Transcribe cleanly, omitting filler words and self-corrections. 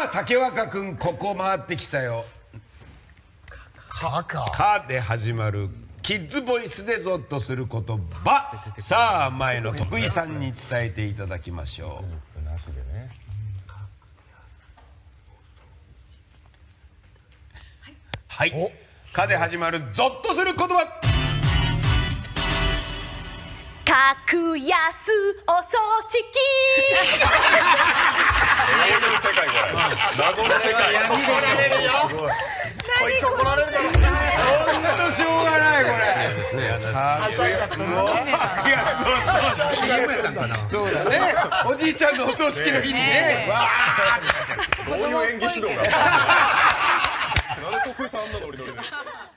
あ竹若くんここ回ってきたよ。かで始まるキッズボイスでゾッとする言葉。さあ前の徳井さんに伝えていただきましょう。 なしでね。 はい、かで始まるゾッとする言葉。 格安お葬式。 謎の世界これ。謎の世界。怒られるよ。こいつ怒られるだろ。 ほんとしょうがないこれ。そうだね。おじいちゃんのお葬式の日にね。 どういう演技指導が。なんで徳井さんあんなノリノリで。